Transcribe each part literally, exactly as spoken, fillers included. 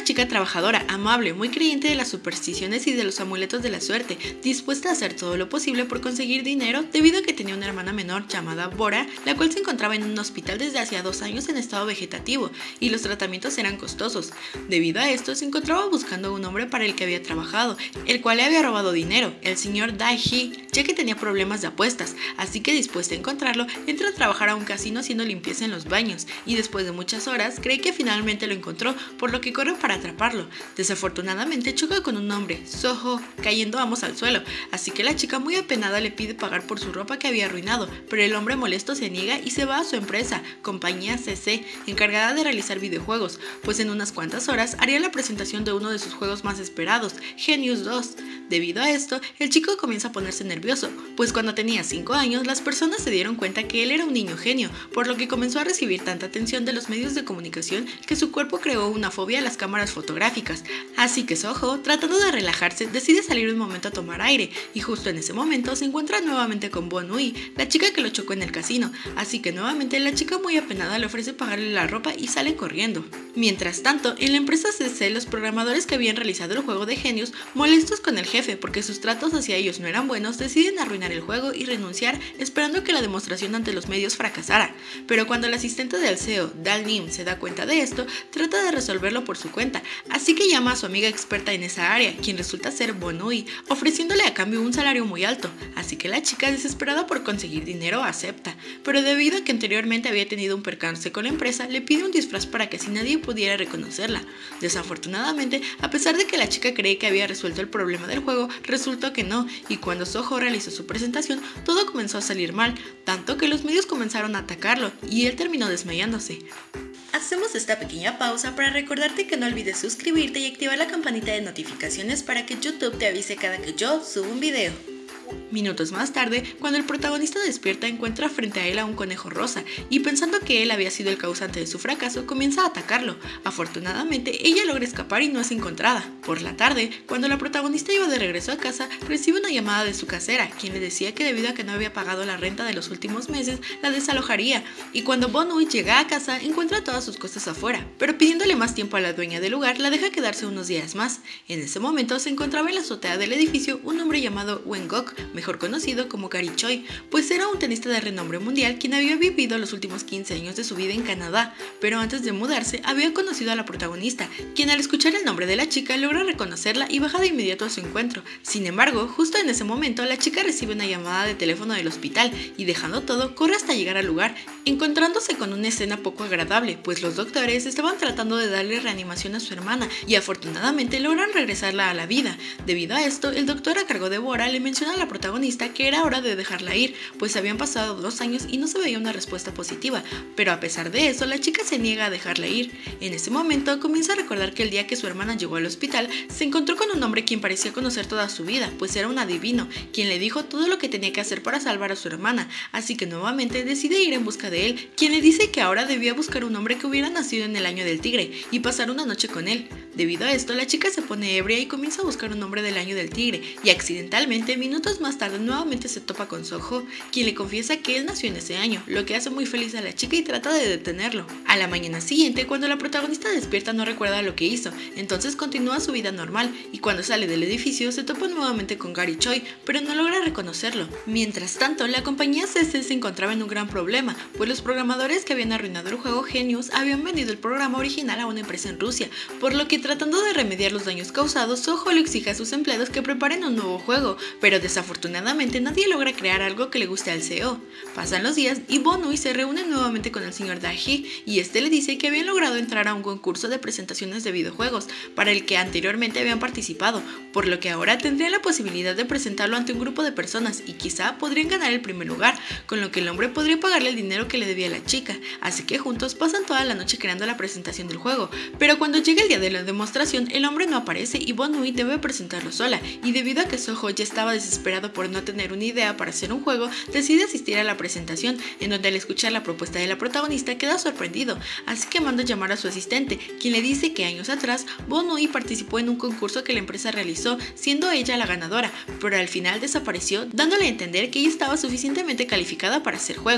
una chica trabajadora, amable, muy creyente de las supersticiones y de los amuletos de la suerte, dispuesta a hacer todo lo posible por conseguir dinero debido a que tenía una hermana menor llamada Bora, la cual se encontraba en un hospital desde hacía dos años en estado vegetativo y los tratamientos eran costosos. Debido a esto, se encontraba buscando a un hombre para el que había trabajado, el cual le había robado dinero, el señor Dai-hee, ya que tenía problemas de apuestas, así que dispuesta a encontrarlo, entra a trabajar a un casino haciendo limpieza en los baños y después de muchas horas cree que finalmente lo encontró, por lo que corre para atraparlo. Desafortunadamente choca con un hombre, Soho, cayendo ambos al suelo, así que la chica muy apenada le pide pagar por su ropa que había arruinado, pero el hombre molesto se niega y se va a su empresa, compañía C C, encargada de realizar videojuegos, pues en unas cuantas horas haría la presentación de uno de sus juegos más esperados, Genius dos. Debido a esto, el chico comienza a ponerse nervioso, pues cuando tenía cinco años las personas se dieron cuenta que él era un niño genio, por lo que comenzó a recibir tanta atención de los medios de comunicación que su cuerpo creó una fobia a las cámaras fotográficas. Así que Soho, tratando de relajarse, decide salir un momento a tomar aire, y justo en ese momento se encuentra nuevamente con Bon-Hui, la chica que lo chocó en el casino, así que nuevamente la chica muy apenada le ofrece pagarle la ropa y sale corriendo. Mientras tanto, en la empresa C C, los programadores que habían realizado el juego de Genius, molestos con el jefe porque sus tratos hacia ellos no eran buenos, deciden arruinar el juego y renunciar, esperando que la demostración ante los medios fracasara. Pero cuando el asistente del C E O, Dal Nim, se da cuenta de esto, trata de resolverlo por su cuenta, así que llama a su amiga experta en esa área, quien resulta ser Bon-Hui, ofreciéndole a cambio un salario muy alto, así que la chica, desesperada por conseguir dinero, acepta, pero debido a que anteriormente había tenido un percance con la empresa, le pide un disfraz para que así nadie pudiera reconocerla. Desafortunadamente, a pesar de que la chica cree que había resuelto el problema del juego, resultó que no, y cuando Soho realizó su presentación, todo comenzó a salir mal, tanto que los medios comenzaron a atacarlo, y él terminó desmayándose. Hacemos esta pequeña pausa para recordarte que no olvides suscribirte y activar la campanita de notificaciones para que YouTube te avise cada que yo suba un video. Minutos más tarde, cuando el protagonista despierta, encuentra frente a él a un conejo rosa y pensando que él había sido el causante de su fracaso, comienza a atacarlo. Afortunadamente, ella logra escapar y no es encontrada. Por la tarde, cuando la protagonista iba de regreso a casa, recibe una llamada de su casera, quien le decía que debido a que no había pagado la renta de los últimos meses, la desalojaría, y cuando Bon-Hui llega a casa, encuentra todas sus cosas afuera, pero pidiéndole más tiempo a la dueña del lugar, la deja quedarse unos días más. En ese momento, se encontraba en la azotea del edificio un hombre llamado Wen Gok, mejor conocido como Gary Choi, pues era un tenista de renombre mundial quien había vivido los últimos quince años de su vida en Canadá, pero antes de mudarse había conocido a la protagonista, quien al escuchar el nombre de la chica logra reconocerla y baja de inmediato a su encuentro. Sin embargo, justo en ese momento la chica recibe una llamada de teléfono del hospital y dejando todo corre hasta llegar al lugar, encontrándose con una escena poco agradable, pues los doctores estaban tratando de darle reanimación a su hermana y afortunadamente logran regresarla a la vida. Debido a esto, el doctor a cargo de Bora le menciona a la protagonista que era hora de dejarla ir, pues habían pasado dos años y no se veía una respuesta positiva, pero a pesar de eso la chica se niega a dejarla ir. En ese momento comienza a recordar que el día que su hermana llegó al hospital se encontró con un hombre quien parecía conocer toda su vida, pues era un adivino, quien le dijo todo lo que tenía que hacer para salvar a su hermana, así que nuevamente decide ir en busca de él, quien le dice que ahora debía buscar un hombre que hubiera nacido en el año del tigre y pasar una noche con él. Debido a esto la chica se pone ebria y comienza a buscar un hombre del año del tigre y accidentalmente minutos más tarde nuevamente se topa con Soho, quien le confiesa que él nació en ese año, lo que hace muy feliz a la chica y trata de detenerlo. A la mañana siguiente, cuando la protagonista despierta no recuerda lo que hizo, entonces continúa su vida normal y cuando sale del edificio se topa nuevamente con Gary Choi, pero no logra reconocerlo. Mientras tanto, la compañía C C se encontraba en un gran problema, pues los programadores que habían arruinado el juego Genius habían vendido el programa original a una empresa en Rusia, por lo que tratando de remediar los daños causados, Soho le exige a sus empleados que preparen un nuevo juego, pero desafortunadamente nadie logra crear algo que le guste al C E O. Pasan los días y Bon-Hui se reúne nuevamente con el señor Dai-hee y este le dice que habían logrado entrar a un concurso de presentaciones de videojuegos para el que anteriormente habían participado, por lo que ahora tendrían la posibilidad de presentarlo ante un grupo de personas y quizá podrían ganar el primer lugar, con lo que el hombre podría pagarle el dinero que le debía a la chica, así que juntos pasan toda la noche creando la presentación del juego, pero cuando llega el día de la demostración el hombre no aparece y Bon-Hui debe presentarlo sola, y debido a que Soho ya estaba desesperado por no tener una idea para hacer un juego, decide asistir a la presentación, en donde al escuchar la propuesta de la protagonista queda sorprendido, así que manda llamar a su asistente, quien le dice que años atrás Bon-Hui participó en un concurso que la empresa realizó, siendo ella la ganadora, pero al final desapareció, dándole a entender que ella estaba suficientemente calificada para hacer juegos.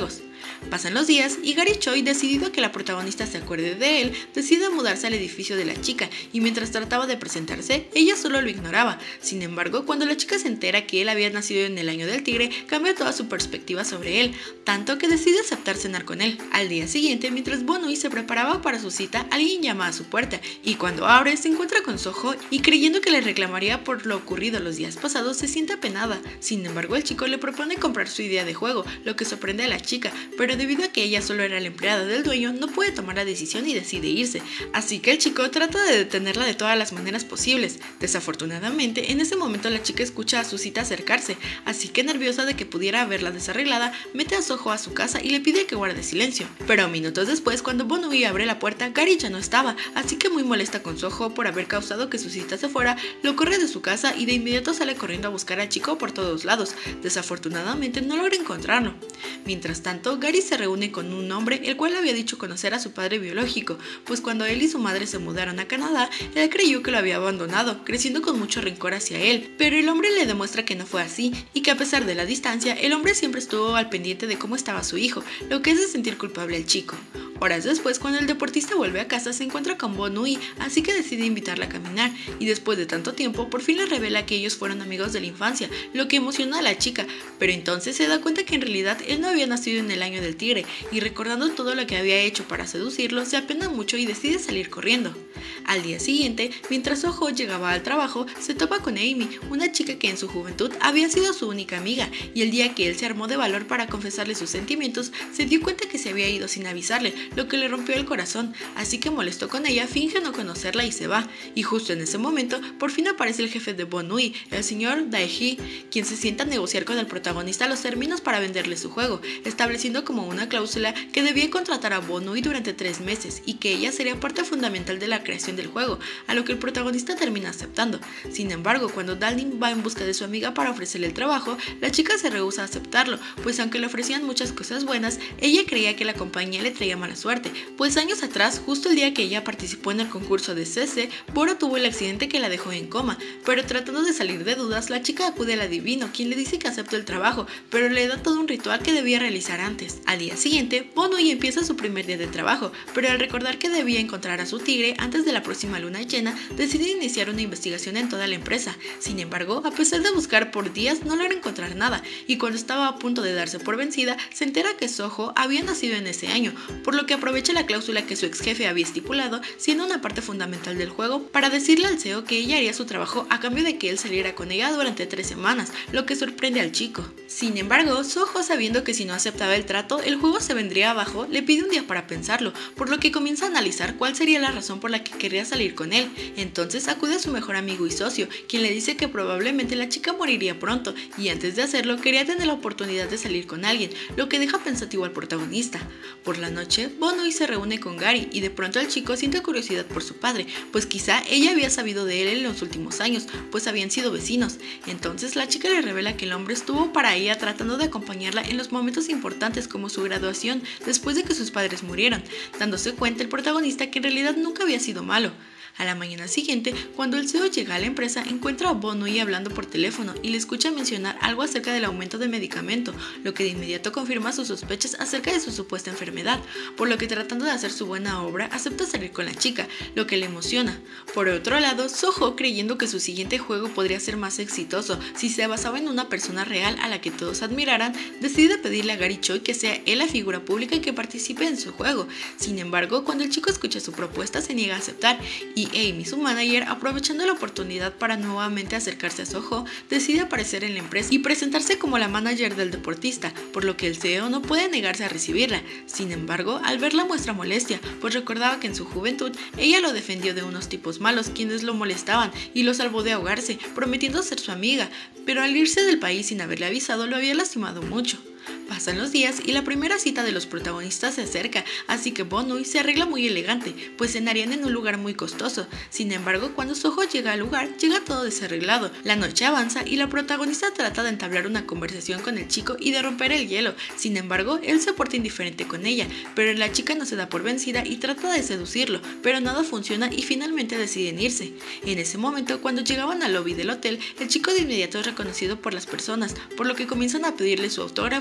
Pasan los días y Gary Choi, decidido a que la protagonista se acuerde de él, decide mudarse al edificio de la chica y mientras trataba de presentarse, ella solo lo ignoraba. Sin embargo, cuando la chica se entera que él había nacido en el año del tigre, cambia toda su perspectiva sobre él, tanto que decide aceptar cenar con él. Al día siguiente, mientras Bon-Hui se preparaba para su cita, alguien llama a su puerta y cuando abre se encuentra con Soho y creyendo que le reclamaría por lo ocurrido los días pasados, se siente apenada. Sin embargo, el chico le propone comprar su idea de juego, lo que sorprende a la chica, pero debido a que ella solo era la empleada del dueño, no puede tomar la decisión y decide irse. Así que el chico trata de detenerla de todas las maneras posibles. Desafortunadamente, en ese momento la chica escucha a su cita acercarse, así que nerviosa de que pudiera verla desarreglada, mete a Soho a su casa y le pide que guarde silencio. Pero minutos después, cuando Bon-Hui abre la puerta, Gary ya no estaba, así que muy molesta con Soho por haber causado que su cita se fuera, lo corre de su casa y de inmediato sale corriendo a buscar al chico por todos lados. Desafortunadamente no logra encontrarlo. Mientras tanto, Gary se reúne con un hombre el cual había dicho conocer a su padre biológico, pues cuando él y su madre se mudaron a Canadá, él creyó que lo había abandonado, creciendo con mucho rencor hacia él, pero el hombre le demuestra que no fue así y que a pesar de la distancia, el hombre siempre estuvo al pendiente de cómo estaba su hijo, lo que hace sentir culpable al chico. Horas después, cuando el deportista vuelve a casa, se encuentra con Bon-Hui, así que decide invitarla a caminar, y después de tanto tiempo, por fin le revela que ellos fueron amigos de la infancia, lo que emociona a la chica, pero entonces se da cuenta que en realidad él no había nacido en el año del tigre, y recordando todo lo que había hecho para seducirlo, se apena mucho y decide salir corriendo. Al día siguiente, mientras Soho llegaba al trabajo, se topa con Amy, una chica que en su juventud había sido su única amiga, y el día que él se armó de valor para confesarle sus sentimientos, se dio cuenta que se había ido sin avisarle, lo que le rompió el corazón, así que molesto con ella, finge no conocerla y se va, y justo en ese momento, por fin aparece el jefe de Bon-Hui, el señor Dae-hee, quien se sienta a negociar con el protagonista los términos para venderle su juego, estableciendo como una cláusula que debía contratar a Bon-Hui durante tres meses y que ella sería parte fundamental de la creación del juego, a lo que el protagonista termina aceptando. Sin embargo, cuando Dalin va en busca de su amiga para ofrecerle el trabajo, la chica se rehúsa a aceptarlo, pues aunque le ofrecían muchas cosas buenas, ella creía que la compañía le traía mala suerte, pues años atrás, justo el día que ella participó en el concurso de C C, Bora tuvo el accidente que la dejó en coma, pero tratando de salir de dudas, la chica acude al adivino, quien le dice que aceptó el trabajo, pero le da todo un ritual que debía realizar antes. Al día siguiente, Bon-Hui empieza su primer día de trabajo, pero al recordar que debía encontrar a su tigre antes de la próxima luna llena, decide iniciar una investigación en toda la empresa. Sin embargo, a pesar de buscar por días, no logra encontrar nada, y cuando estaba a punto de darse por vencida, se entera que Soho había nacido en ese año, por lo que aprovecha la cláusula que su ex jefe había estipulado, siendo una parte fundamental del juego, para decirle al C E O que ella haría su trabajo a cambio de que él saliera con ella durante tres semanas, lo que sorprende al chico. Sin embargo, Soho, sabiendo que si no aceptaba el trato, el juego se vendría abajo, le pide un día para pensarlo, por lo que comienza a analizar cuál sería la razón por la que querría salir con él. Entonces acude a su mejor amigo y socio, quien le dice que probablemente la chica moriría pronto, y antes de hacerlo quería tener la oportunidad de salir con alguien, lo que deja pensativo al protagonista. Por la noche, Bon-Hui se reúne con Gary y de pronto el chico siente curiosidad por su padre, pues quizá ella había sabido de él en los últimos años, pues habían sido vecinos. Entonces la chica le revela que el hombre estuvo para ella tratando de acompañarla en los momentos importantes como su graduación después de que sus padres murieron, dándose cuenta el protagonista que en realidad nunca había sido malo. A la mañana siguiente, cuando el C E O llega a la empresa, encuentra a Bon-Hui hablando por teléfono y le escucha mencionar algo acerca del aumento de medicamento, lo que de inmediato confirma sus sospechas acerca de su supuesta enfermedad, por lo que tratando de hacer su buena obra, acepta salir con la chica, lo que le emociona. Por otro lado, Soho, creyendo que su siguiente juego podría ser más exitoso si se basaba en una persona real a la que todos admiraran, decide pedirle a Gary Choi que sea él la figura pública y que participe en su juego. Sin embargo, cuando el chico escucha su propuesta, se niega a aceptar y Y Amy, su manager, aprovechando la oportunidad para nuevamente acercarse a Soho, decide aparecer en la empresa y presentarse como la manager del deportista, por lo que el C E O no puede negarse a recibirla. Sin embargo, al verla muestra molestia, pues recordaba que en su juventud ella lo defendió de unos tipos malos quienes lo molestaban y lo salvó de ahogarse, prometiendo ser su amiga, pero al irse del país sin haberle avisado lo había lastimado mucho. Pasan los días y la primera cita de los protagonistas se acerca, así que Bon-Hui se arregla muy elegante, pues cenarían en un lugar muy costoso. Sin embargo, cuando Soho llega al lugar, llega todo desarreglado. La noche avanza y la protagonista trata de entablar una conversación con el chico y de romper el hielo. Sin embargo, él se porta indiferente con ella, pero la chica no se da por vencida y trata de seducirlo, pero nada funciona y finalmente deciden irse. En ese momento, cuando llegaban al lobby del hotel, el chico de inmediato es reconocido por las personas, por lo que comienzan a pedirle su autógrafo y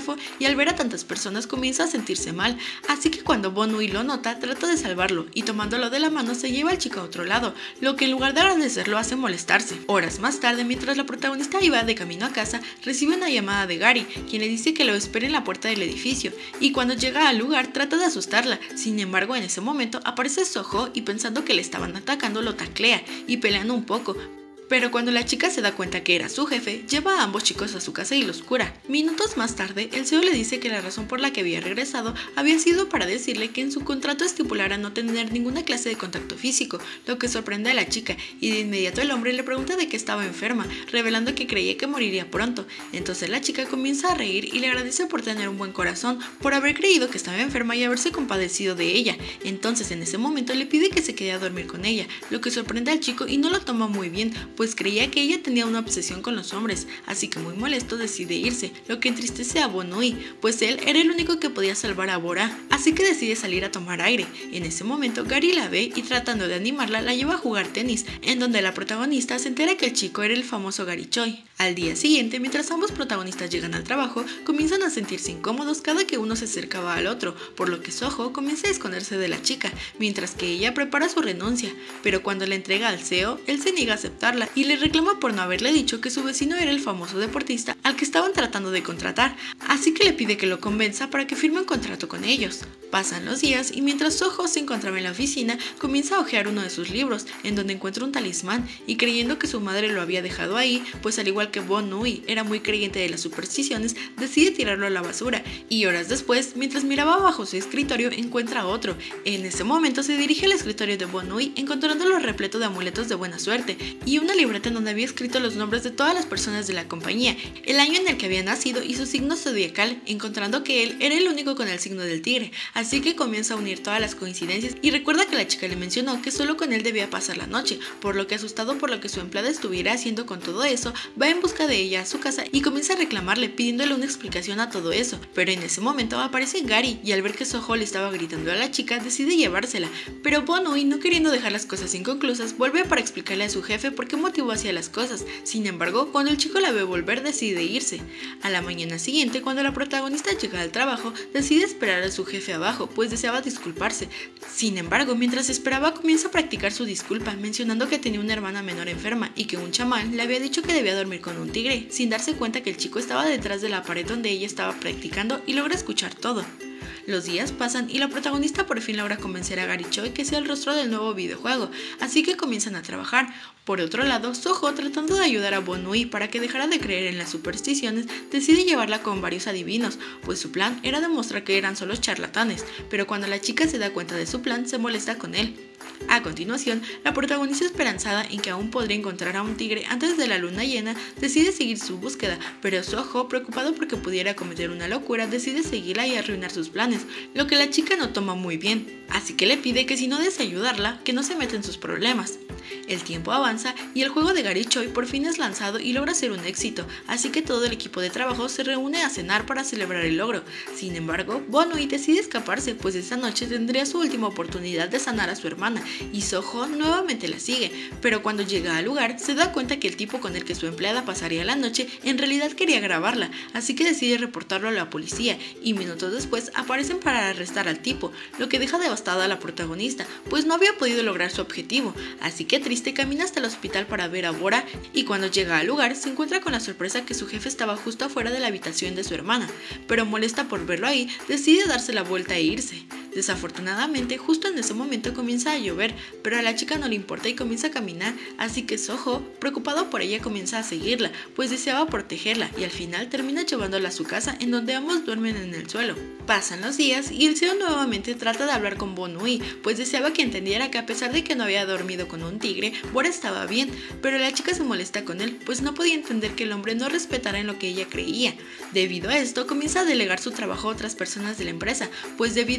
y al ver a tantas personas comienza a sentirse mal, así que cuando Bon-Hui lo nota, trata de salvarlo y tomándolo de la mano se lleva al chico a otro lado, lo que en lugar de agradecerlo hace molestarse. Horas más tarde, mientras la protagonista iba de camino a casa, recibe una llamada de Gary, quien le dice que lo espere en la puerta del edificio, y cuando llega al lugar trata de asustarla. Sin embargo, en ese momento aparece Soho y pensando que le estaban atacando lo taclea y pelean un poco. Pero cuando la chica se da cuenta que era su jefe, lleva a ambos chicos a su casa y los cura. Minutos más tarde, el C E O le dice que la razón por la que había regresado había sido para decirle que en su contrato estipulara no tener ninguna clase de contacto físico, lo que sorprende a la chica, y de inmediato el hombre le pregunta de qué estaba enferma, revelando que creía que moriría pronto. Entonces la chica comienza a reír y le agradece por tener un buen corazón, por haber creído que estaba enferma y haberse compadecido de ella. Entonces en ese momento le pide que se quede a dormir con ella, lo que sorprende al chico y no lo toma muy bien, pues creía que ella tenía una obsesión con los hombres, así que muy molesto decide irse, lo que entristece a Bon-Hui, pues él era el único que podía salvar a Bora, así que decide salir a tomar aire. En ese momento Gary la ve y tratando de animarla la lleva a jugar tenis, en donde la protagonista se entera que el chico era el famoso Gary Choi. Al día siguiente, mientras ambos protagonistas llegan al trabajo, comienzan a sentirse incómodos cada que uno se acercaba al otro, por lo que Soho comienza a esconderse de la chica, mientras que ella prepara su renuncia, pero cuando la entrega al C E O, él se niega a aceptarla y le reclama por no haberle dicho que su vecino era el famoso deportista al que estaban tratando de contratar, así que le pide que lo convenza para que firme un contrato con ellos. Pasan los días y mientras Soho se encontraba en la oficina, comienza a hojear uno de sus libros, en donde encuentra un talismán, y creyendo que su madre lo había dejado ahí, pues al igual que Bon-Hui era muy creyente de las supersticiones, decide tirarlo a la basura, y horas después, mientras miraba bajo su escritorio, encuentra otro. En ese momento se dirige al escritorio de Bon-Hui, encontrándolo repleto de amuletos de buena suerte, y una libreta en donde había escrito los nombres de todas las personas de la compañía, el año en el que había nacido y su signo zodiacal, encontrando que él era el único con el signo del tigre, así que comienza a unir todas las coincidencias y recuerda que la chica le mencionó que solo con él debía pasar la noche, por lo que asustado por lo que su empleada estuviera haciendo con todo eso, va en busca de ella a su casa y comienza a reclamarle pidiéndole una explicación a todo eso, pero en ese momento aparece Gary y al ver que Soho le estaba gritando a la chica decide llevársela, pero Bon-Hui, no queriendo dejar las cosas inconclusas, vuelve para explicarle a su jefe por qué motivo hacía las cosas. Sin embargo, cuando el chico la ve volver decide irse. A la mañana siguiente, cuando la protagonista llega al trabajo, decide esperar a su jefe abajo, pues deseaba disculparse. Sin embargo, mientras esperaba comienza a practicar su disculpa, mencionando que tenía una hermana menor enferma y que un chamán le había dicho que debía dormir con un tigre, sin darse cuenta que el chico estaba detrás de la pared donde ella estaba practicando y logra escuchar todo. Los días pasan y la protagonista por fin logra convencer a Gary Choi que sea el rostro del nuevo videojuego, así que comienzan a trabajar. Por otro lado, Soho, tratando de ayudar a Bon-Hui para que dejara de creer en las supersticiones, decide llevarla con varios adivinos, pues su plan era demostrar que eran solo charlatanes, pero cuando la chica se da cuenta de su plan, se molesta con él. A continuación, la protagonista, esperanzada en que aún podría encontrar a un tigre antes de la luna llena, decide seguir su búsqueda, pero Soho, preocupado porque pudiera cometer una locura, decide seguirla y arruinar sus planes, lo que la chica no toma muy bien, así que le pide que si no desea ayudarla, que no se meta en sus problemas. El tiempo avanza y el juego de Gary Choi por fin es lanzado y logra ser un éxito, así que todo el equipo de trabajo se reúne a cenar para celebrar el logro. Sin embargo, Bon-Hui decide escaparse, pues esa noche tendría su última oportunidad de sanar a su hermana, y Soho nuevamente la sigue, pero cuando llega al lugar se da cuenta que el tipo con el que su empleada pasaría la noche en realidad quería grabarla, así que decide reportarlo a la policía, y minutos después aparecen para arrestar al tipo, lo que deja devastada a la protagonista, pues no había podido lograr su objetivo, así que triste camina hasta el hospital para ver a Bora, y cuando llega al lugar se encuentra con la sorpresa que su jefe estaba justo afuera de la habitación de su hermana, pero molesta por verlo ahí, decide darse la vuelta e irse. Desafortunadamente, justo en ese momento comienza a llover, pero a la chica no le importa y comienza a caminar, así que Soho, preocupado por ella, comienza a seguirla, pues deseaba protegerla, y al final termina llevándola a su casa, en donde ambos duermen en el suelo. Pasan los días y el C E O nuevamente trata de hablar con Bon-Hui, pues deseaba que entendiera que a pesar de que no había dormido con un tigre, Bora estaba bien, pero la chica se molesta con él, pues no podía entender que el hombre no respetara en lo que ella creía. Debido a esto, comienza a delegar su trabajo a otras personas de la empresa, pues debido a que no había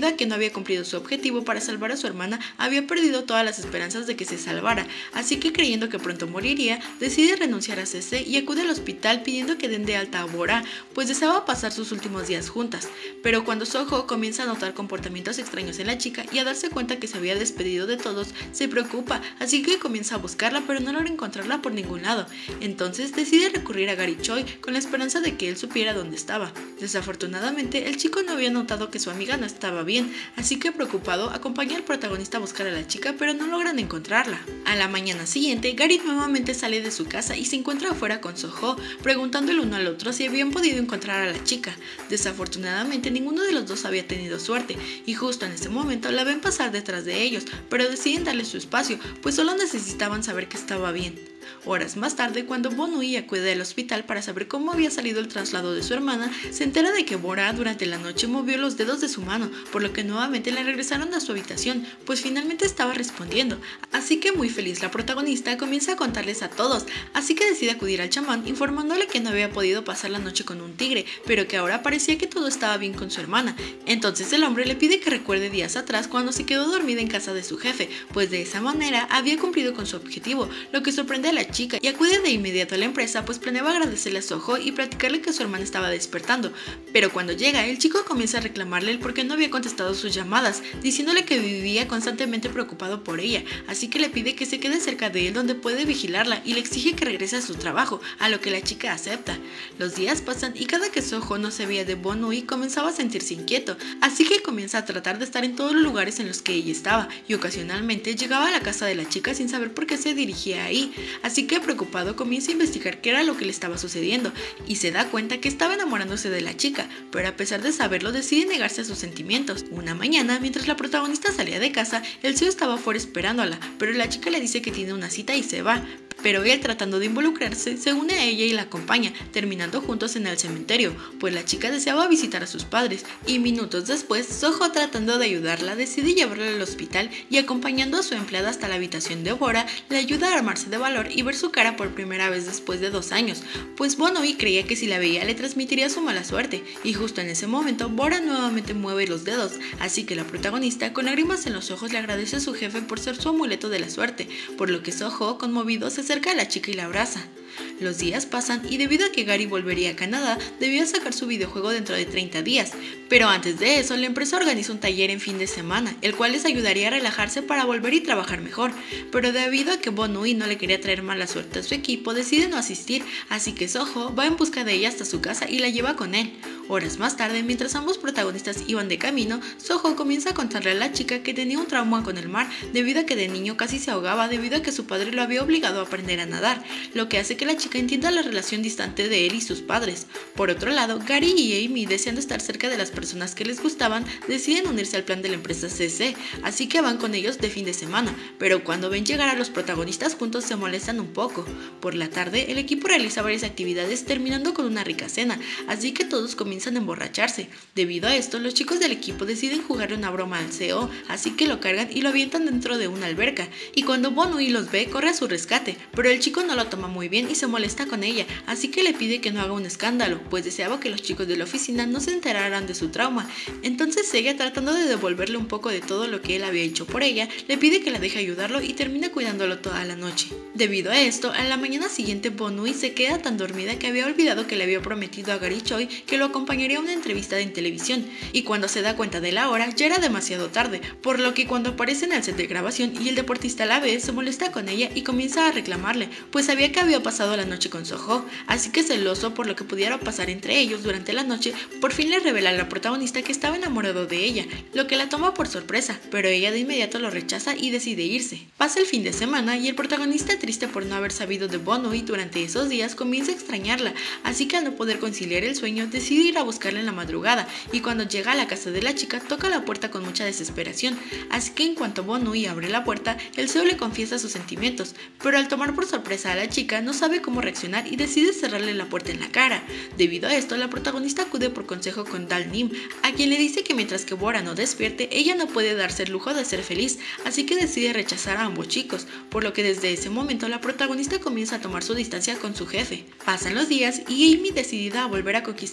había cumplido su objetivo para salvar a su hermana, había perdido todas las esperanzas de que se salvara, así que creyendo que pronto moriría, decide renunciar a C C y acude al hospital pidiendo que den de alta a Bora, pues deseaba pasar sus últimos días juntas. Pero cuando Soho comienza a notar comportamientos extraños en la chica y a darse cuenta que se había despedido de todos, se preocupa, así que comienza a buscarla pero no logra encontrarla por ningún lado. Entonces decide recurrir a Gary Choi con la esperanza de que él supiera dónde estaba. Desafortunadamente, el chico no había notado que su amiga no estaba bien, así que preocupado acompaña al protagonista a buscar a la chica pero no logran encontrarla. A la mañana siguiente, Gary nuevamente sale de su casa y se encuentra afuera con Soho, preguntando el uno al otro si habían podido encontrar a la chica. Desafortunadamente, ninguno de los dos había tenido suerte, y justo en ese momento la ven pasar detrás de ellos, pero deciden darle su espacio, pues solo necesitaban saber que estaba bien. Horas más tarde, cuando Bon-Hui acude al hospital para saber cómo había salido el traslado de su hermana, se entera de que Bora durante la noche movió los dedos de su mano, por lo que nuevamente la regresaron a su habitación, pues finalmente estaba respondiendo. Así que muy feliz la protagonista comienza a contarles a todos, así que decide acudir al chamán informándole que no había podido pasar la noche con un tigre, pero que ahora parecía que todo estaba bien con su hermana. Entonces el hombre le pide que recuerde días atrás cuando se quedó dormida en casa de su jefe, pues de esa manera había cumplido con su objetivo, lo que sorprende a la chica y acude de inmediato a la empresa, pues planeaba agradecerle a Soho y platicarle que su hermana estaba despertando. Pero cuando llega, el chico comienza a reclamarle el por qué no había contestado sus llamadas, diciéndole que vivía constantemente preocupado por ella, así que le pide que se quede cerca de él donde puede vigilarla y le exige que regrese a su trabajo, a lo que la chica acepta. Los días pasan y cada que Soho no se veía de Bon-Hui comenzaba a sentirse inquieto, así que comienza a tratar de estar en todos los lugares en los que ella estaba, y ocasionalmente llegaba a la casa de la chica sin saber por qué se dirigía ahí, así que preocupado comienza a investigar qué era lo que le estaba sucediendo y se da cuenta que estaba enamorándose de la chica, pero a pesar de saberlo decide negarse a sus sentimientos. Una mañana, mientras la protagonista salía de casa, el C E O estaba fuera esperándola, pero la chica le dice que tiene una cita y se va. Pero él, tratando de involucrarse, se une a ella y la acompaña, terminando juntos en el cementerio, pues la chica deseaba visitar a sus padres, y minutos después, Soho, tratando de ayudarla, decide llevarla al hospital y acompañando a su empleada hasta la habitación de Bora, le ayuda a armarse de valor y ver su cara por primera vez después de dos años, pues Bon-Hui creía que si la veía le transmitiría su mala suerte, y justo en ese momento Bora nuevamente mueve los dedos, así que la protagonista, con lágrimas en los ojos, le agradece a su jefe por ser su amuleto de la suerte, por lo que Soho, conmovido, se acerca a la chica y la abraza. Los días pasan y debido a que Gary volvería a Canadá, debía sacar su videojuego dentro de treinta días, pero antes de eso la empresa organiza un taller en fin de semana, el cual les ayudaría a relajarse para volver y trabajar mejor, pero debido a que Bon-Hui no le quería traer mala suerte a su equipo, decide no asistir, así que Soho va en busca de ella hasta su casa y la lleva con él. Horas más tarde, mientras ambos protagonistas iban de camino, Soho comienza a contarle a la chica que tenía un trauma con el mar debido a que de niño casi se ahogaba debido a que su padre lo había obligado a aprender a nadar, lo que hace que la chica entienda la relación distante de él y sus padres. Por otro lado, Gary y Amy, deseando estar cerca de las personas que les gustaban, deciden unirse al plan de la empresa C C, así que van con ellos de fin de semana, pero cuando ven llegar a los protagonistas juntos se molestan un poco. Por la tarde, el equipo realiza varias actividades terminando con una rica cena, así que todos comienzan a emborracharse. Debido a esto, los chicos del equipo deciden jugarle una broma al C E O, así que lo cargan y lo avientan dentro de una alberca, y cuando Bon-Hui los ve, corre a su rescate, pero el chico no lo toma muy bien y se molesta con ella, así que le pide que no haga un escándalo, pues deseaba que los chicos de la oficina no se enteraran de su trauma. Entonces ella, tratando de devolverle un poco de todo lo que él había hecho por ella, le pide que la deje ayudarlo y termina cuidándolo toda la noche. Debido a esto, a la mañana siguiente Bon-Hui se queda tan dormida que había olvidado que le había prometido a Gary Choi que lo acompañaría a una entrevista en televisión, y cuando se da cuenta de la hora ya era demasiado tarde, por lo que cuando aparece en el set de grabación y el deportista la ve, se molesta con ella y comienza a reclamarle, pues sabía que había pasado la noche con Soho, así que celoso por lo que pudiera pasar entre ellos durante la noche, por fin le revela a la protagonista que estaba enamorado de ella, lo que la toma por sorpresa, pero ella de inmediato lo rechaza y decide irse. Pasa el fin de semana y el protagonista, triste por no haber sabido de Bon-Hui durante esos días, comienza a extrañarla, así que al no poder conciliar el sueño decide ir a buscarla en la madrugada, y cuando llega a la casa de la chica toca la puerta con mucha desesperación, así que en cuanto Bon-Hui abre la puerta, el C E O le confiesa sus sentimientos, pero al tomar por sorpresa a la chica no sabe cómo reaccionar y decide cerrarle la puerta en la cara. Debido a esto, la protagonista acude por consejo con Dal Nim, a quien le dice que mientras que Bora no despierte, ella no puede darse el lujo de ser feliz, así que decide rechazar a ambos chicos, por lo que desde ese momento la protagonista comienza a tomar su distancia con su jefe. Pasan los días y Amy, decidida a volver a conquistar el corazón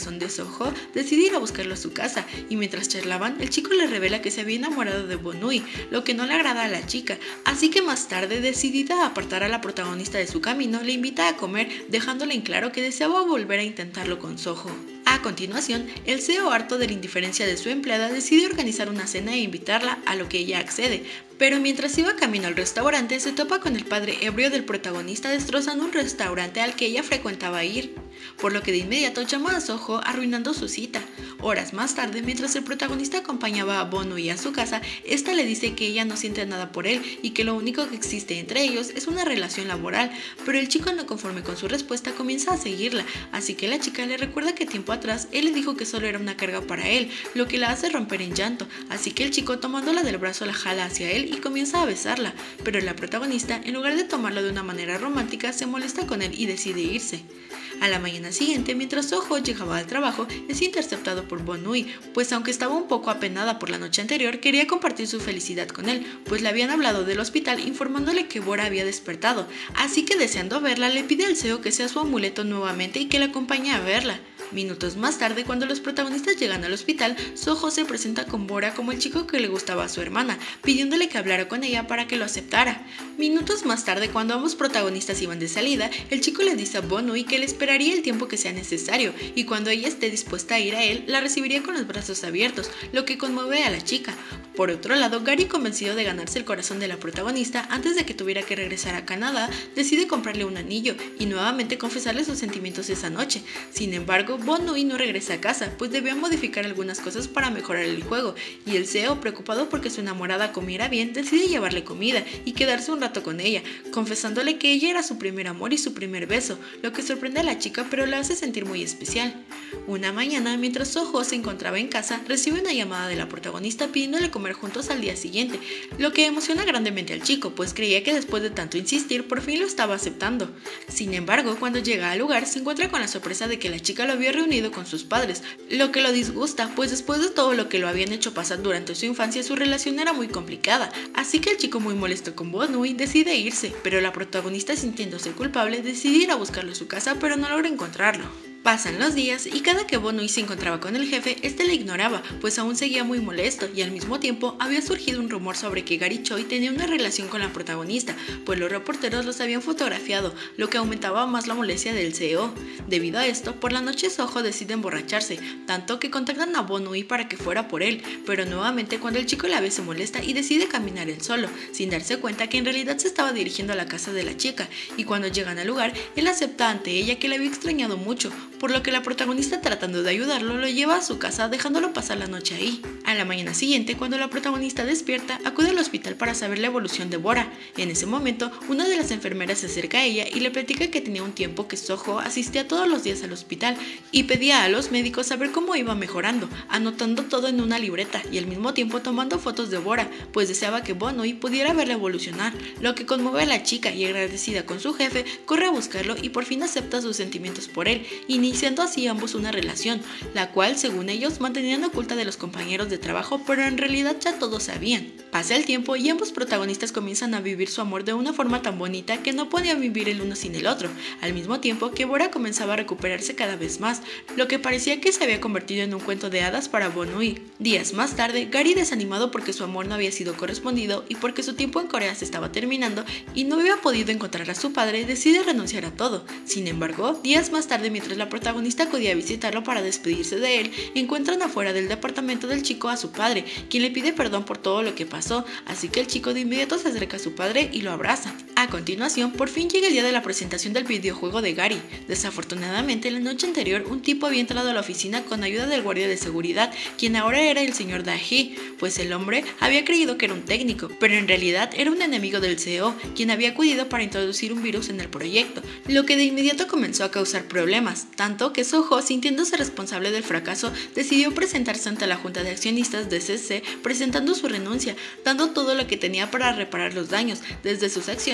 corazón de Soho, decide ir a buscarlo a su casa, y mientras charlaban, el chico le revela que se había enamorado de Bon-Hui, lo que no le agrada a la chica, así que más tarde, decidida a apartar a la protagonista de su camino, le invita a comer, dejándole en claro que deseaba volver a intentarlo con Soho. A continuación, el C E O, harto de la indiferencia de su empleada, decide organizar una cena e invitarla, a lo que ella accede, pero mientras iba camino al restaurante se topa con el padre ebrio del protagonista destrozando un restaurante al que ella frecuentaba ir, por lo que de inmediato llama a Soho arruinando su cita. Horas más tarde, mientras el protagonista acompañaba a Bon-Hui a su casa, esta le dice que ella no siente nada por él y que lo único que existe entre ellos es una relación laboral, pero el chico, no conforme con su respuesta, comienza a seguirla, así que la chica le recuerda que tiempo atrás él le dijo que solo era una carga para él, lo que la hace romper en llanto, así que el chico, tomándola del brazo, la jala hacia él y comienza a besarla, pero la protagonista, en lugar de tomarlo de una manera romántica, se molesta con él y decide irse. A la mañana siguiente, mientras Soho llegaba al trabajo, es interceptado por Bon-Hui, pues aunque estaba un poco apenada por la noche anterior, quería compartir su felicidad con él, pues le habían hablado del hospital informándole que Bora había despertado, así que deseando verla, le pide al C E O que sea su amuleto nuevamente y que la acompañe a verla. Minutos más tarde, cuando los protagonistas llegan al hospital, Soho se presenta con Bora como el chico que le gustaba a su hermana, pidiéndole que hablara con ella para que lo aceptara. Minutos más tarde, cuando ambos protagonistas iban de salida, el chico le dice a Bon-Hui que le esperaría el tiempo que sea necesario, y cuando ella esté dispuesta a ir a él, la recibiría con los brazos abiertos, lo que conmueve a la chica. Por otro lado, Gary, convencido de ganarse el corazón de la protagonista antes de que tuviera que regresar a Canadá, decide comprarle un anillo y nuevamente confesarle sus sentimientos esa noche. Sin embargo, Bon-Hui no regresa a casa, pues debía modificar algunas cosas para mejorar el juego, y el C E O, preocupado porque su enamorada comiera bien, decide llevarle comida y quedarse un rato con ella, confesándole que ella era su primer amor y su primer beso, lo que sorprende a la chica pero la hace sentir muy especial. Una mañana, mientras Soho se encontraba en casa, recibe una llamada de la protagonista pidiéndole comer juntos al día siguiente, lo que emociona grandemente al chico, pues creía que después de tanto insistir, por fin lo estaba aceptando. Sin embargo, cuando llega al lugar, se encuentra con la sorpresa de que la chica lo había reunido con sus padres, lo que lo disgusta, pues después de todo lo que lo habían hecho pasar durante su infancia, su relación era muy complicada, así que el chico, muy molesto con Bon-Hui, decide irse, pero la protagonista, sintiéndose culpable, decide ir a buscarlo a su casa, pero no logra encontrarlo. Pasan los días y cada que Bon-Hui se encontraba con el jefe, este le ignoraba, pues aún seguía muy molesto, y al mismo tiempo había surgido un rumor sobre que Gary Choi tenía una relación con la protagonista, pues los reporteros los habían fotografiado, lo que aumentaba más la molestia del C E O. Debido a esto, por la noche Soho decide emborracharse, tanto que contactan a Bon-Hui para que fuera por él, pero nuevamente cuando el chico la ve se molesta y decide caminar él solo, sin darse cuenta que en realidad se estaba dirigiendo a la casa de la chica, y cuando llegan al lugar, él acepta ante ella que le había extrañado mucho, por lo que la protagonista, tratando de ayudarlo, lo lleva a su casa dejándolo pasar la noche ahí. A la mañana siguiente, cuando la protagonista despierta, acude al hospital para saber la evolución de Bora. En ese momento, una de las enfermeras se acerca a ella y le platica que tenía un tiempo que Soho asistía todos los días al hospital y pedía a los médicos saber cómo iba mejorando, anotando todo en una libreta y al mismo tiempo tomando fotos de Bora, pues deseaba que Bon-Hui pudiera verla evolucionar, lo que conmueve a la chica, y agradecida con su jefe, corre a buscarlo y por fin acepta sus sentimientos por él, iniciando así ambos una relación, la cual, según ellos, mantenían oculta de los compañeros de trabajo, pero en realidad ya todos sabían. Pasa el tiempo y ambos protagonistas comienzan a vivir su amor de una forma tan bonita que no podían vivir el uno sin el otro, al mismo tiempo que Bora comenzaba a recuperarse cada vez más, lo que parecía que se había convertido en un cuento de hadas para Bon-Hui. Días más tarde, Gary, desanimado porque su amor no había sido correspondido y porque su tiempo en Corea se estaba terminando y no había podido encontrar a su padre, decide renunciar a todo. Sin embargo, días más tarde, mientras la protagonista acudía a visitarlo para despedirse de él, encuentran afuera del departamento del chico a su padre, quien le pide perdón por todo lo que pasó, así que el chico de inmediato se acerca a su padre y lo abraza. A continuación, por fin llega el día de la presentación del videojuego de Gary. Desafortunadamente, la noche anterior, un tipo había entrado a la oficina con ayuda del guardia de seguridad, quien ahora era el señor Da-hee, pues el hombre había creído que era un técnico, pero en realidad era un enemigo del C E O, quien había acudido para introducir un virus en el proyecto, lo que de inmediato comenzó a causar problemas, tanto que Soho, sintiéndose responsable del fracaso, decidió presentarse ante la junta de accionistas de C C presentando su renuncia, dando todo lo que tenía para reparar los daños, desde sus acciones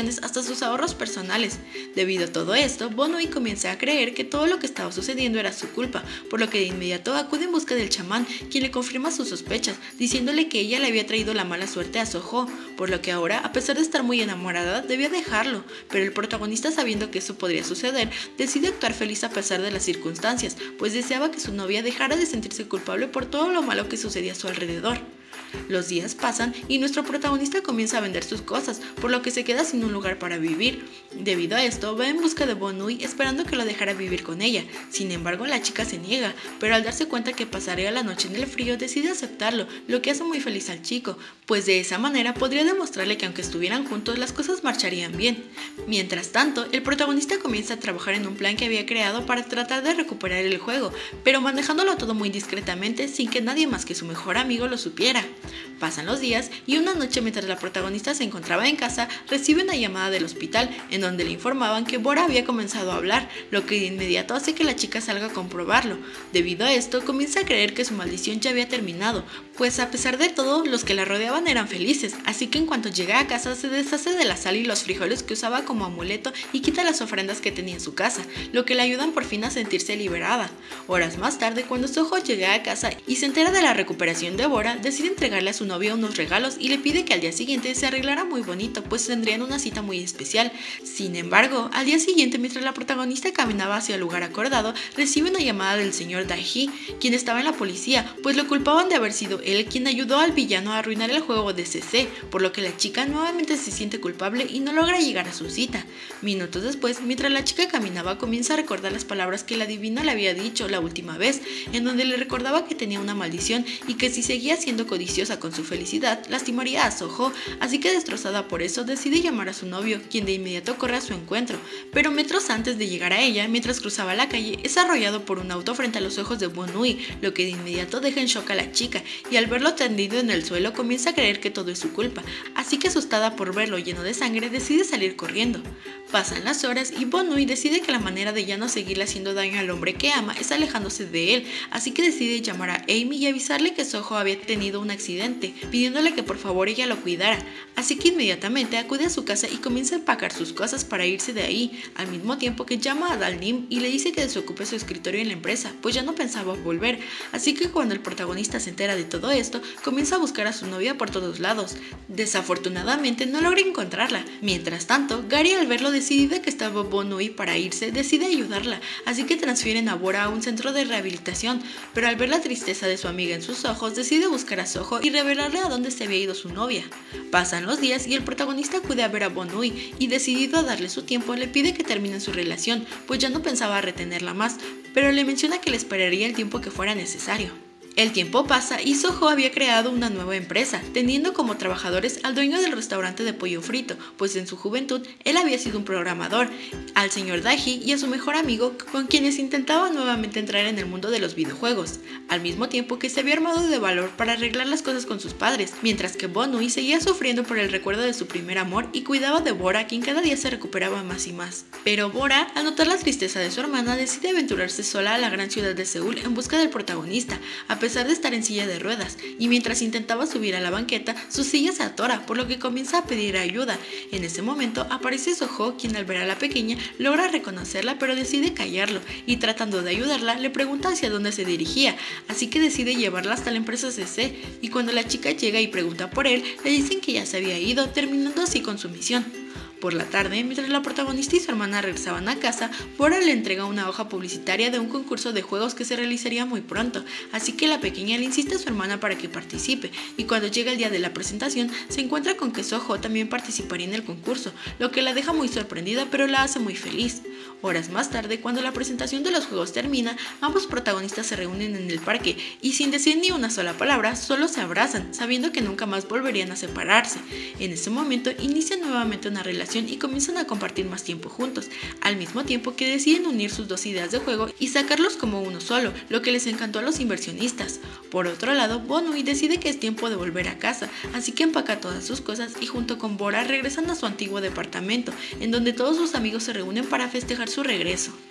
vacaciones hasta sus ahorros personales. Debido a todo esto, Bon-Hui comienza a creer que todo lo que estaba sucediendo era su culpa, por lo que de inmediato acude en busca del chamán, quien le confirma sus sospechas, diciéndole que ella le había traído la mala suerte a Seoho, por lo que ahora, a pesar de estar muy enamorada, debía dejarlo. Pero el protagonista, sabiendo que eso podría suceder, decide actuar feliz a pesar de las circunstancias, pues deseaba que su novia dejara de sentirse culpable por todo lo malo que sucedía a su alrededor. Los días pasan y nuestro protagonista comienza a vender sus cosas, por lo que se queda sin un lugar para vivir. Debido a esto, va en busca de Bon-Hui esperando que lo dejara vivir con ella. Sin embargo, la chica se niega, pero al darse cuenta que pasaría la noche en el frío, decide aceptarlo, lo que hace muy feliz al chico, pues de esa manera podría demostrarle que aunque estuvieran juntos, las cosas marcharían bien. Mientras tanto, el protagonista comienza a trabajar en un plan que había creado para tratar de recuperar el juego, pero manejándolo todo muy discretamente sin que nadie más que su mejor amigo lo supiera. Pasan los días y una noche, mientras la protagonista se encontraba en casa, recibe una llamada del hospital en donde le informaban que Bora había comenzado a hablar, lo que de inmediato hace que la chica salga a comprobarlo. Debido a esto, comienza a creer que su maldición ya había terminado, pues a pesar de todo, los que la rodeaban eran felices, así que en cuanto llega a casa se deshace de la sal y los frijoles que usaba como amuleto y quita las ofrendas que tenía en su casa, lo que le ayudan por fin a sentirse liberada. Horas más tarde, cuando Seoho llega a casa y se entera de la recuperación de Bora, decide entregarle a su novia unos regalos y le pide que al día siguiente se arreglara muy bonito, pues tendrían una cita muy especial. Sin embargo, al día siguiente, mientras la protagonista caminaba hacia el lugar acordado, recibe una llamada del señor Dae-hee, quien estaba en la policía, pues lo culpaban de haber sido él quien ayudó al villano a arruinar el juego de C C, por lo que la chica nuevamente se siente culpable y no logra llegar a su cita. Minutos después, mientras la chica caminaba, comienza a recordar las palabras que la divina le había dicho la última vez, en donde le recordaba que tenía una maldición y que si seguía siendo codiciosa con su felicidad, lastimaría a Seoho, así que destrozada por eso, decide llamar a su novio, quien de inmediato corre a su encuentro, pero metros antes de llegar a ella, mientras cruzaba la calle, es arrollado por un auto frente a los ojos de Bon-Hui, lo que de inmediato deja en shock a la chica, y al verlo tendido en el suelo comienza a creer que todo es su culpa, así que asustada por verlo lleno de sangre, decide salir corriendo. Pasan las horas y Bon-Hui decide que la manera de ya no seguirle haciendo daño al hombre que ama es alejándose de él, así que decide llamar a Amy y avisarle que Seoho había tenido un accidente, pidiéndole que por favor ella lo cuidara, así que inmediatamente acude a su casa y comienza a empacar sus cosas para irse de ahí, al mismo tiempo que llama a Dal-nim y le dice que desocupe su escritorio en la empresa, pues ya no pensaba volver, así que cuando el protagonista se entera de todo esto, comienza a buscar a su novia por todos lados. Desafortunadamente no logra encontrarla. Mientras tanto, Gary, al verlo decidida que estaba Bon-Hui para irse, decide ayudarla, así que transfieren a Bora a un centro de rehabilitación, pero al ver la tristeza de su amiga en sus ojos, decide buscar a Seoho y revelarle a dónde se había ido su novia. Pasan los días y el protagonista acude a ver a Bon-Hui y, decidido a darle su tiempo, le pide que termine su relación, pues ya no pensaba retenerla más, pero le menciona que le esperaría el tiempo que fuera necesario. El tiempo pasa y Seoho había creado una nueva empresa, teniendo como trabajadores al dueño del restaurante de pollo frito, pues en su juventud él había sido un programador, al señor Dae-hee y a su mejor amigo, con quienes intentaba nuevamente entrar en el mundo de los videojuegos, al mismo tiempo que se había armado de valor para arreglar las cosas con sus padres, mientras que Bon-Hui seguía sufriendo por el recuerdo de su primer amor y cuidaba de Bora, quien cada día se recuperaba más y más. Pero Bora, al notar la tristeza de su hermana, decide aventurarse sola a la gran ciudad de Seúl en busca del protagonista, a pesar de estar en silla de ruedas, y mientras intentaba subir a la banqueta, su silla se atora, por lo que comienza a pedir ayuda. En ese momento aparece Seoho, quien al ver a la pequeña logra reconocerla, pero decide callarlo, y tratando de ayudarla le pregunta hacia dónde se dirigía, así que decide llevarla hasta la empresa C C, y cuando la chica llega y pregunta por él, le dicen que ya se había ido, terminando así con su misión. Por la tarde, mientras la protagonista y su hermana regresaban a casa, Bora le entrega una hoja publicitaria de un concurso de juegos que se realizaría muy pronto, así que la pequeña le insiste a su hermana para que participe, y cuando llega el día de la presentación, se encuentra con que Seoho también participaría en el concurso, lo que la deja muy sorprendida pero la hace muy feliz. Horas más tarde, cuando la presentación de los juegos termina, ambos protagonistas se reúnen en el parque y sin decir ni una sola palabra, solo se abrazan, sabiendo que nunca más volverían a separarse. En ese momento inician nuevamente una relación y comienzan a compartir más tiempo juntos, al mismo tiempo que deciden unir sus dos ideas de juego y sacarlos como uno solo, lo que les encantó a los inversionistas. Por otro lado, Bon-Hui decide que es tiempo de volver a casa, así que empaca todas sus cosas y junto con Bora regresan a su antiguo departamento, en donde todos sus amigos se reúnen para festejar su regreso.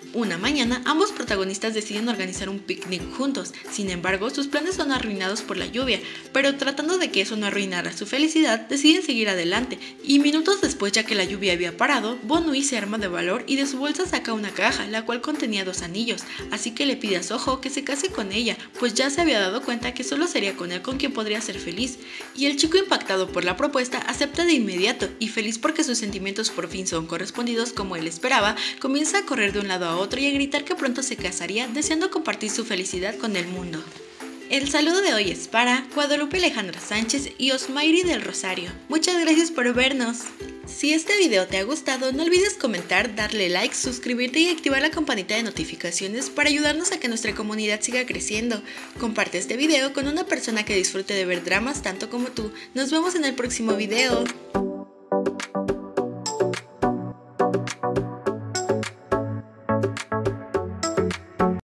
Una mañana, ambos protagonistas deciden organizar un picnic juntos. Sin embargo, sus planes son arruinados por la lluvia, pero tratando de que eso no arruinara su felicidad, deciden seguir adelante. Y minutos después, ya que la lluvia había parado, Bo Nui se arma de valor y de su bolsa saca una caja, la cual contenía dos anillos. Así que le pide a Soho que se case con ella, pues ya se había dado cuenta que solo sería con él con quien podría ser feliz. Y el chico, impactado por la propuesta, acepta de inmediato, y feliz porque sus sentimientos por fin son correspondidos como él esperaba, comienza a correr de un lado a otro y a gritar que pronto se casaría, deseando compartir su felicidad con el mundo. El saludo de hoy es para Guadalupe Alejandra Sánchez y Osmairi del Rosario. Muchas gracias por vernos. Si este video te ha gustado, no olvides comentar, darle like, suscribirte y activar la campanita de notificaciones para ayudarnos a que nuestra comunidad siga creciendo. Comparte este video con una persona que disfrute de ver dramas tanto como tú. Nos vemos en el próximo video.